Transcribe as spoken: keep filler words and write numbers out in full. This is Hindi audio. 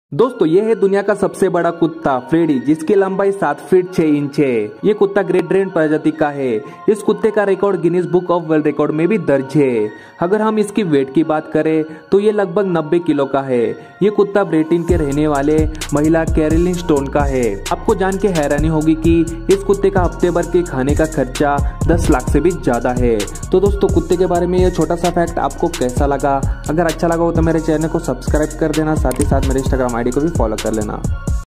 दोस्तों ये है दुनिया का सबसे बड़ा कुत्ता फ्रेडी, जिसकी लंबाई सात फीट छह इंच है। ये कुत्ता ग्रेट डेन प्रजाति का है। इस कुत्ते का record Guinness book of world record में भी दर्ज है। अगर हम इसकी वेट की बात करें तो ये लगभग नब्बे किलो का है। ये कुत्ता ब्रिटेन के रहने वाले महिला कैरोलिन स्टोन का है। आपको जान के हैरानी होगी कि इस कुत्ते का हफ्ते भर के खाने का खर्चा दस लाख से भी ज्यादा है। तो दोस्तों कुत्ते के बारे में ये छोटा सा फैक्ट आपको कैसा लगा? अगर अच्छा लगा हो तो मेरे चैनल को सब्सक्राइब कर देना, साथ ही साथ मेरे इंस्टाग्राम आईडी को भी फॉलो कर लेना।